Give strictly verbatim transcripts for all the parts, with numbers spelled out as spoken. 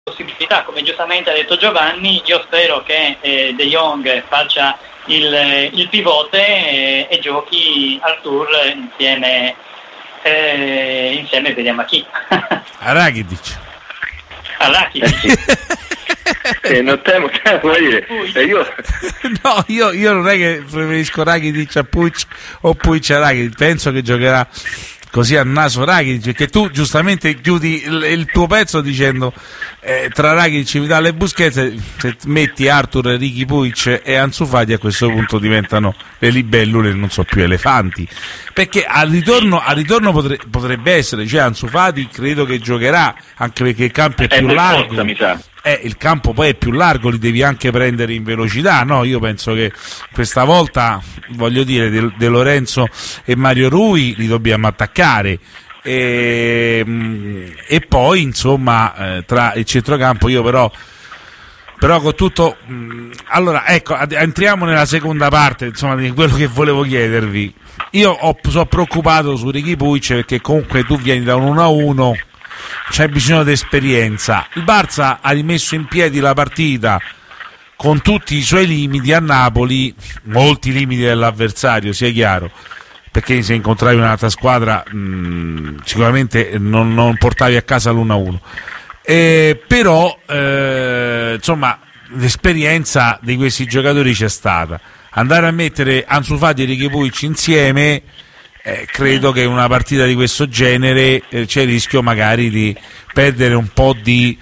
possibilità, come giustamente ha detto Giovanni. Io spero che eh, De Jong faccia il, il pivote e, e giochi al tour insieme, eh, insieme vediamo a chi. A Rakitic. A Rakitic. Eh, non temo, temo dire. Eh, io... no, io, io non è che preferisco Rakitic a Puig o Puig a Rakitic, penso che giocherà così a naso Rakitic, perché tu giustamente chiudi il, il tuo pezzo dicendo eh, tra Rakitic, Vidal e Busquets, se metti Arthur, Riqui Puig e Ansu Fati, a questo punto diventano le libellule, non so più elefanti, perché al ritorno, al ritorno potre, potrebbe essere, cioè Ansu Fati credo che giocherà, anche perché il campo è più eh, largo, forza, mi sa. Eh, il campo poi è più largo, li devi anche prendere in velocità, no? Io penso che questa volta, voglio dire, De, De Lorenzo e Mario Rui li dobbiamo attaccare, e, e poi insomma eh, tra il centrocampo io però però con tutto mh, allora ecco, entriamo nella seconda parte, insomma, di quello che volevo chiedervi. Io ho, sono preoccupato su Riqui Puig, perché comunque tu vieni da un uno a uno, c'è bisogno di esperienza. Il Barça ha rimesso in piedi la partita con tutti i suoi limiti a Napoli, molti limiti dell'avversario, sia chiaro, perché se incontravi un'altra squadra mh, sicuramente non, non portavi a casa l'uno a uno, eh, però eh, insomma l'esperienza di questi giocatori c'è stata. Andare a mettere Ansu Fati e Riqui Puig insieme, Eh, credo che in una partita di questo genere eh, c'è il rischio magari di perdere un po' di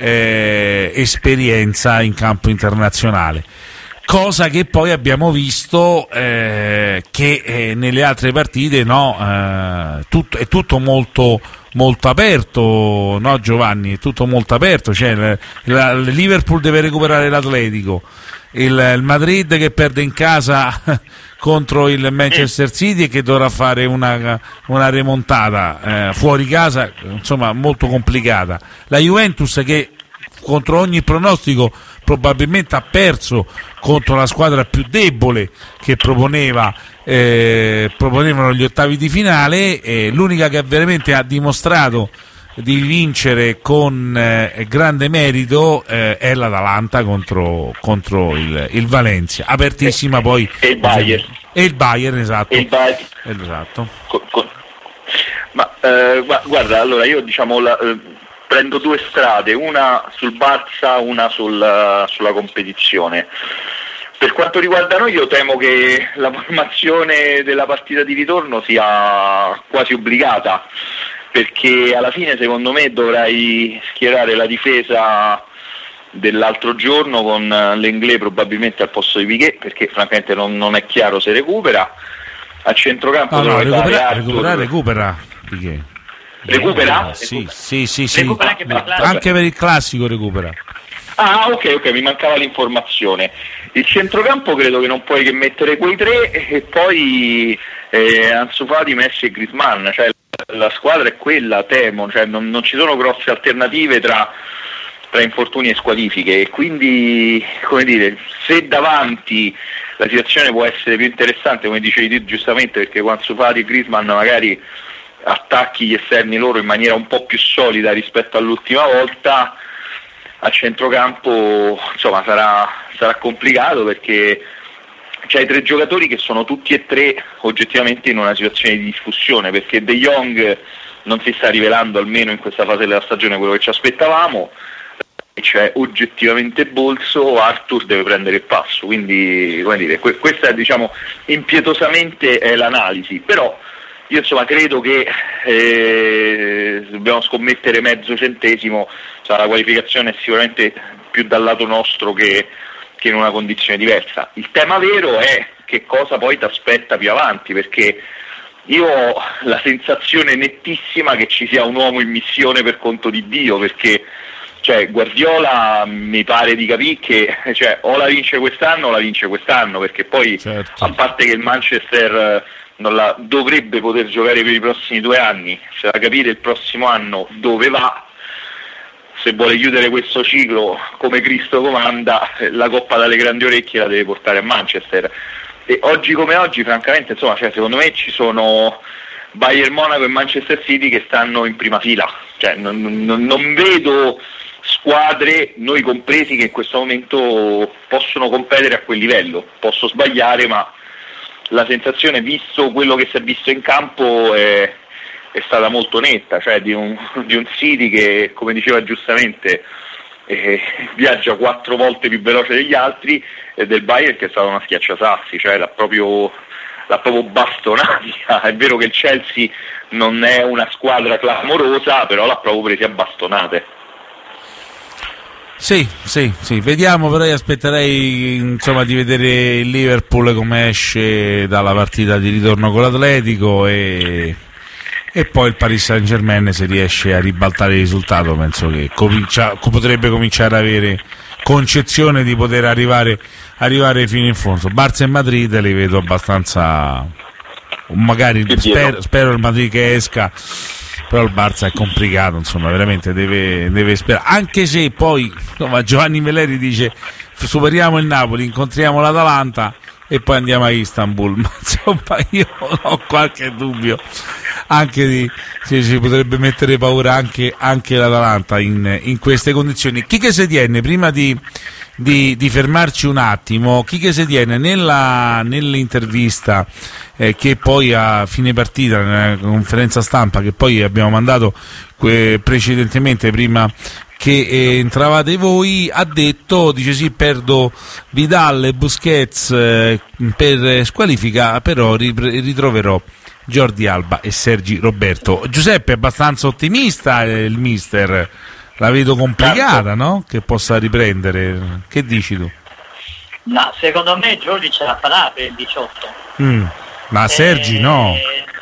eh, esperienza in campo internazionale, cosa che poi abbiamo visto eh, che eh, nelle altre partite no, eh, tutto, è tutto molto molto aperto, no Giovanni? È tutto molto aperto, cioè il, la, il Liverpool deve recuperare l'Atletico, il, il Madrid che perde in casa contro il Manchester City e che dovrà fare una, una remontata eh, fuori casa, insomma molto complicata. La Juventus che contro ogni pronostico probabilmente ha perso contro la squadra più debole che proponeva eh, proponevano gli ottavi di finale, e l'unica che veramente ha dimostrato di vincere con eh, grande merito eh, è l'Atalanta contro, contro il, il Valencia, apertissima, poi e il Bayern e il Bayern, esatto, e il Bayern. esatto. Con, con... ma eh, guarda, allora io diciamo la, eh, prendo due strade, una sul Barça, una sul, sulla competizione. Per quanto riguarda noi, io temo che la formazione della partita di ritorno sia quasi obbligata, perché alla fine secondo me dovrai schierare la difesa dell'altro giorno con l'Inglés probabilmente al posto di Piqué, perché francamente non, non è chiaro se recupera. A centrocampo no, no, recupera, Arthur... recupera, recupera Piqué. Recupera? Sì, recupera. sì, sì, sì. Recupera anche per il classico. Anche per il classico recupera. Ah, ok, ok, mi mancava l'informazione. Il centrocampo credo che non puoi che mettere quei tre, e poi eh, Ansu Fati, Messi e Griezmann, cioè la squadra è quella, temo, cioè non, non ci sono grosse alternative tra, tra infortuni e squalifiche, e quindi, come dire, se davanti la situazione può essere più interessante, come dicevi tu giustamente, perché con Ansu Fati e Griezmann magari attacchi gli esterni loro in maniera un po' più solida rispetto all'ultima volta, a centrocampo insomma sarà, sarà complicato, perché c'hai tre giocatori che sono tutti e tre oggettivamente in una situazione di discussione, perché De Jong non si sta rivelando, almeno in questa fase della stagione, quello che ci aspettavamo, cioè oggettivamente Bolso, Arthur deve prendere il passo, quindi come dire, que- questa è, diciamo, impietosamente è l'analisi, però io insomma credo che eh, dobbiamo scommettere mezzo centesimo, cioè la qualificazione è sicuramente più dal lato nostro che, che in una condizione diversa. Il tema vero è che cosa poi ti aspetta più avanti, perché io ho la sensazione nettissima che ci sia un uomo in missione per conto di Dio, perché cioè Guardiola mi pare di capire che cioè, o la vince quest'anno o la vince quest'anno, perché poi certo, a parte che il Manchester non la dovrebbe poter giocare per i prossimi due anni, c'è da capire il prossimo anno dove va, se vuole chiudere questo ciclo come Cristo comanda, la Coppa dalle grandi orecchie la deve portare a Manchester, e oggi come oggi francamente insomma, cioè, secondo me ci sono Bayern Monaco e Manchester City che stanno in prima fila, cioè, non, non, non vedo squadre, noi compresi, che in questo momento possono competere a quel livello. Posso sbagliare, ma la sensazione, visto quello che si è visto in campo, è, è stata molto netta, cioè di un, di un City che, come diceva giustamente, eh, viaggia quattro volte più veloce degli altri, e del Bayern che è stata una schiacciasassi, cioè l'ha proprio, l'ha proprio bastonata. È vero che il Chelsea non è una squadra clamorosa, però l'ha proprio presi a bastonate. Sì, sì, sì, vediamo, però io aspetterei insomma di vedere il Liverpool come esce dalla partita di ritorno con l'Atletico, e, e poi il Paris Saint-Germain, se riesce a ribaltare il risultato, penso che comincia, potrebbe cominciare ad avere concezione di poter arrivare, arrivare fino in fondo. Barça e Madrid li vedo abbastanza, magari spero, spero il Madrid che esca, però il Barça è complicato, insomma, veramente deve, deve sperare, anche se poi insomma, Giovanni Meleri dice superiamo il Napoli, incontriamo l'Atalanta e poi andiamo a Istanbul, ma insomma io ho qualche dubbio anche di se ci potrebbe mettere paura anche, anche l'Atalanta in, in queste condizioni. Chi che si tiene, prima di, di, di fermarci un attimo, chi che si tiene nella, nell'intervista eh, che poi a fine partita, nella conferenza stampa che poi abbiamo mandato que- precedentemente, prima che eh, entravate voi, ha detto, dice sì, perdo Vidal e Busquets eh, per squalifica, però ri- ritroverò Jordi Alba e Sergi Roberto. Giuseppe è abbastanza ottimista, eh, il mister, la vedo complicata, no? Che possa riprendere, che dici tu? No, secondo me Jordi ce la farà per il diciotto. Mm, ma Sergi eh... no?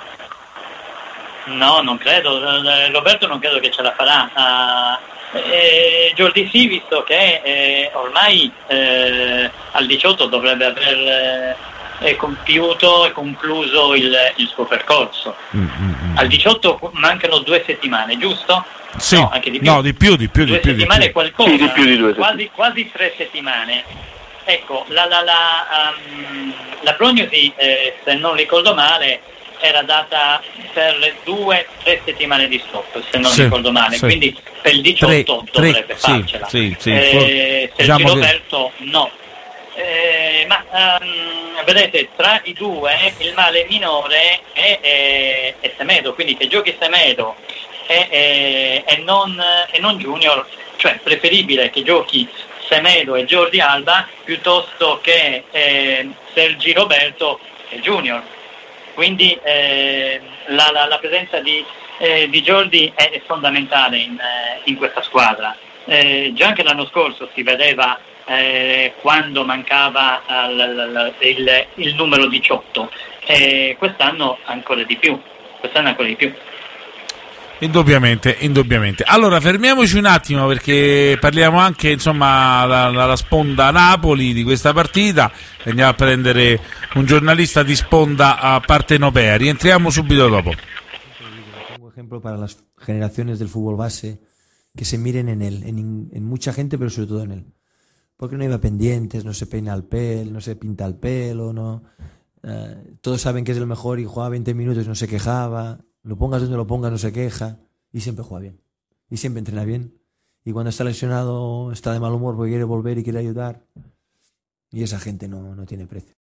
No, non credo, Roberto non credo che ce la farà. Uh, eh, Jordi sì, visto che eh, ormai eh, al diciotto dovrebbe aver eh, è compiuto e concluso il, il suo percorso. Mm, mm, Al diciotto mancano due settimane, giusto? Sì, no, anche di più. No, di più, di più, due di più, settimane di più. qualcosa, sì, di più di due quasi, quasi tre settimane. Ecco, la, la, la, um, la prognosi, eh, se non ricordo male, era data per due tre settimane di stop, se non sì, ricordo male, sì. Quindi per il diciotto tre, dovrebbe tre, farcela. Sì, sì, eh, Sergio diciamo Roberto che... no. Eh, ma um, vedete, tra i due il male minore è, è, è Semedo, quindi che giochi Semedo e, e, e, non, e non Junior, cioè preferibile che giochi Semedo e Jordi Alba piuttosto che eh, Sergi Roberto e Junior. Quindi eh, la, la, la presenza di, eh, di Jordi è, è fondamentale in, eh, in questa squadra. Eh, già anche l'anno scorso si vedeva Eh, quando mancava uh, l- l- il, il numero diciotto, e quest'anno ancora di più quest'anno ancora di più indubbiamente, indubbiamente. Allora fermiamoci un attimo, perché parliamo anche insomma dalla sponda Napoli di questa partita, andiamo a prendere un giornalista di sponda a partenopea, rientriamo subito dopo. Un ejemplo para las generaciones del fútbol base, que se miren en él, en, en mucha gente, pero sobre todo en él. Porque no iba pendientes, no se peina el pelo, no se pinta el pelo, no. Eh, todos saben que es el mejor y juega veinte minutos y no se quejaba. Lo pongas donde lo pongas, no se queja. Y siempre juega bien. Y siempre entrena bien. Y cuando está lesionado está de mal humor porque quiere volver y quiere ayudar. Y esa gente no, no tiene precio.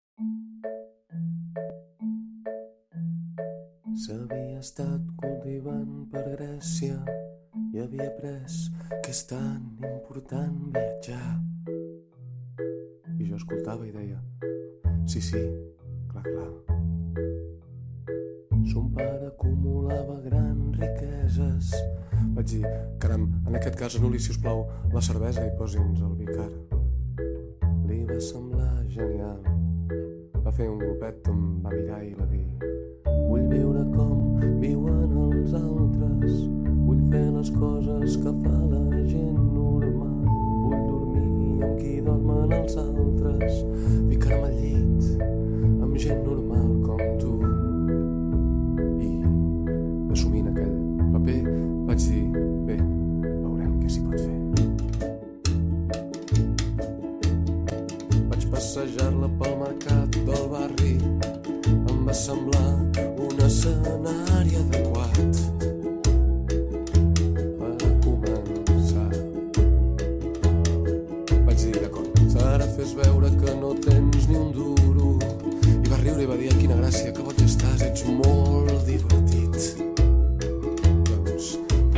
S'havia estat cultivant per Grècia i havia après que és tan important viatjar. I jo escoltava i deia, sí, sí, clar, clar. Son pare acumulava grans riqueses. Vaig dir, caram, en aquest cas anul·li, si us plau, la cervesa i posi'ns el vi car. Li va semblar genial. Va fer un grupet, em va mirar i va dir, vull viure com viuen els altres, vull fer les coses que fa la gent normal, vull dormir amb qui dormen els altres, ficar-me al llit amb gent normal com tu. I assumint aquell paper vaig dir, bé, veurem què s'hi pot fer. Vaig passejar-la pel mercat del barri, em va semblar un escenari adequat. fes veure que no tens ni un duro. I va riure i va dir, quina gràcia, que boig estàs, ets molt divertit. Doncs,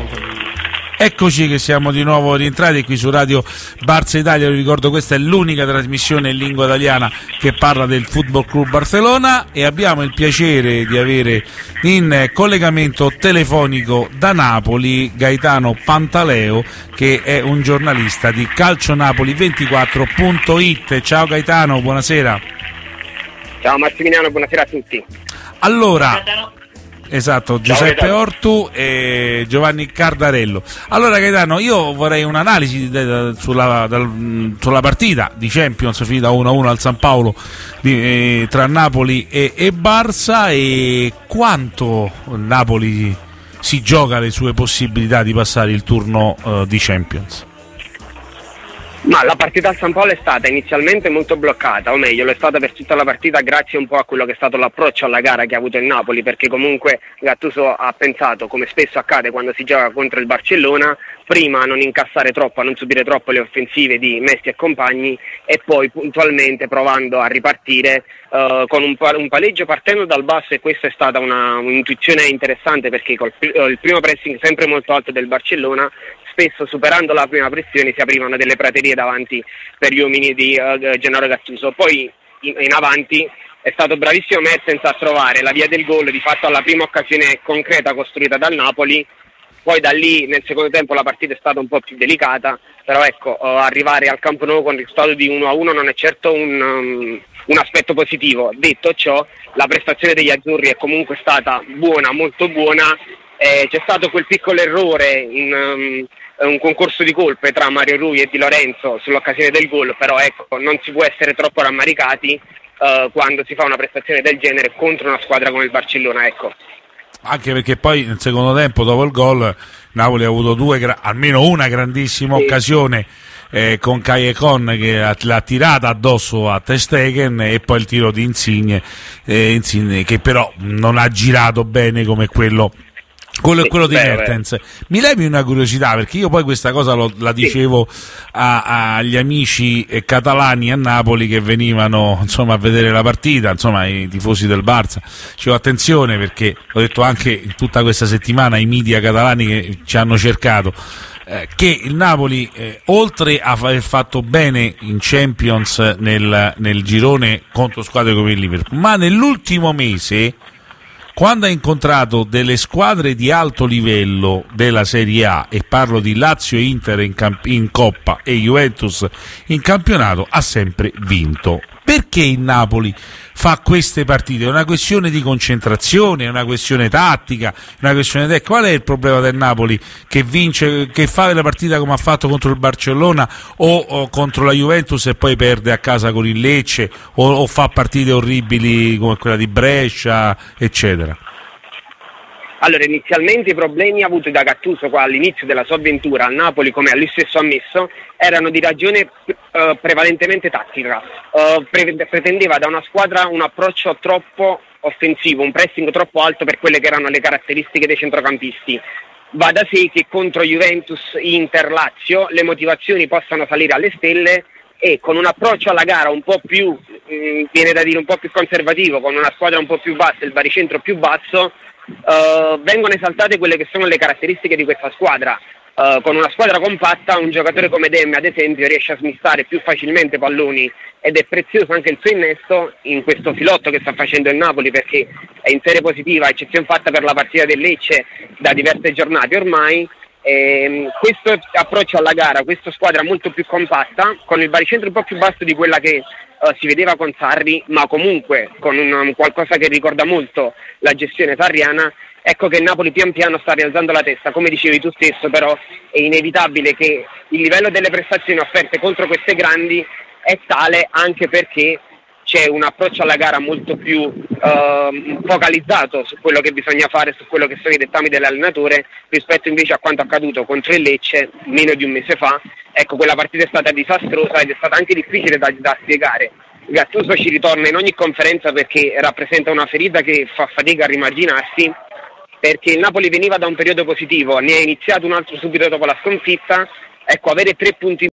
Eccoci che siamo di nuovo rientrati qui su Radio Barça Italia. Vi ricordo, questa è l'unica trasmissione in lingua italiana che parla del Football Club Barcellona, e abbiamo il piacere di avere in collegamento telefonico da Napoli Gaetano Pantaleo, che è un giornalista di calcionapoli ventiquattro punto it. Ciao Gaetano, buonasera. Ciao Massimiliano, buonasera a tutti. Allora, esatto, Giuseppe Ortu e Giovanni Cardarello. Allora Gaetano, io vorrei un'analisi de, de, sulla, del, sulla partita di Champions finita uno a uno al San Paolo di, eh, tra Napoli e, e Barça, e quanto Napoli si gioca le sue possibilità di passare il turno eh, di Champions. Ma la partita al San Paolo è stata inizialmente molto bloccata, o meglio, lo è stata per tutta la partita grazie un po' a quello che è stato l'approccio alla gara che ha avuto il Napoli, perché comunque Gattuso ha pensato, come spesso accade quando si gioca contro il Barcellona, prima a non incassare troppo, a non subire troppo le offensive di Messi e compagni, e poi puntualmente provando a ripartire uh, con un, pa- un pareggio partendo dal basso, e questa è stata una, un'intuizione interessante, perché col pr- il primo pressing sempre molto alto del Barcellona, spesso superando la prima pressione si aprivano delle praterie davanti per gli uomini di uh, Gennaro Gattuso. Poi in, in avanti è stato bravissimo Mertens a trovare la via del gol, di fatto alla prima occasione concreta costruita dal Napoli. Poi da lì nel secondo tempo la partita è stata un po' più delicata, però ecco, uh, arrivare al Camp Nou con il risultato di uno a uno non è certo un, um, un aspetto positivo. Detto ciò, la prestazione degli azzurri è comunque stata buona, molto buona. Eh, c'è stato quel piccolo errore in um, un concorso di colpe tra Mario Rui e Di Lorenzo sull'occasione del gol, però ecco, non si può essere troppo rammaricati uh, quando si fa una prestazione del genere contro una squadra come il Barcellona, ecco. Anche perché poi nel secondo tempo, dopo il gol, Napoli ha avuto due gra- almeno una grandissima sì. occasione eh, con Callejon che l'ha tirata addosso a Ter Stegen, e poi il tiro di Insigne, eh, Insigne che però non ha girato bene come quello quello è quello di Mertens. Mi levi una curiosità, perché io poi questa cosa lo, la dicevo a, agli amici eh, catalani a Napoli che venivano insomma a vedere la partita, insomma i tifosi del Barça. Dicevo attenzione, perché ho detto anche in tutta questa settimana ai media catalani che ci hanno cercato eh, che il Napoli eh, oltre a aver fatto bene in Champions nel, nel girone contro squadre come il Liverpool, ma nell'ultimo mese, quando ha incontrato delle squadre di alto livello della Serie A, e parlo di Lazio e Inter in, camp- in Coppa e Juventus in campionato, ha sempre vinto. Perché il Napoli fa queste partite? È una questione di concentrazione, è una questione tattica, è una questione tecnica. Qual è il problema del Napoli che vince, che fa la partita come ha fatto contro il Barcellona o, o contro la Juventus e poi perde a casa con il Lecce, o, o fa partite orribili come quella di Brescia, eccetera? Allora, inizialmente i problemi avuti da Gattuso qua all'inizio della sua avventura al Napoli, come lui stesso ha ammesso, erano di ragione uh, prevalentemente tattica. Uh, pre- pretendeva da una squadra un approccio troppo offensivo, un pressing troppo alto per quelle che erano le caratteristiche dei centrocampisti. Va da sé che contro Juventus, Inter, Lazio le motivazioni possano salire alle stelle, e con un approccio alla gara un po' più, mh, viene da dire un po' più conservativo, con una squadra un po' più bassa, il baricentro più basso, Uh, vengono esaltate quelle che sono le caratteristiche di questa squadra. Uh, con una squadra compatta, un giocatore come Demme ad esempio riesce a smistare più facilmente palloni, ed è prezioso anche il suo innesto in questo filotto che sta facendo il Napoli, perché è in serie positiva, eccezione fatta per la partita del Lecce da diverse giornate ormai. E questo approccio alla gara, questa squadra molto più compatta, con il baricentro un po' più basso di quella che uh, si vedeva con Sarri, ma comunque con un, um, qualcosa che ricorda molto la gestione sarriana, ecco che il Napoli pian piano sta rialzando la testa. Come dicevi tu stesso, però è inevitabile che il livello delle prestazioni offerte contro queste grandi è tale, anche perché c'è un approccio alla gara molto più uh, focalizzato su quello che bisogna fare, su quello che sono i dettami dell'allenatore, rispetto invece a quanto accaduto contro il Lecce meno di un mese fa. Ecco, quella partita è stata disastrosa ed è stata anche difficile da, da spiegare. Gattuso ci ritorna in ogni conferenza perché rappresenta una ferita che fa fatica a rimarginarsi, perché il Napoli veniva da un periodo positivo, ne è iniziato un altro subito dopo la sconfitta. Ecco, avere tre punti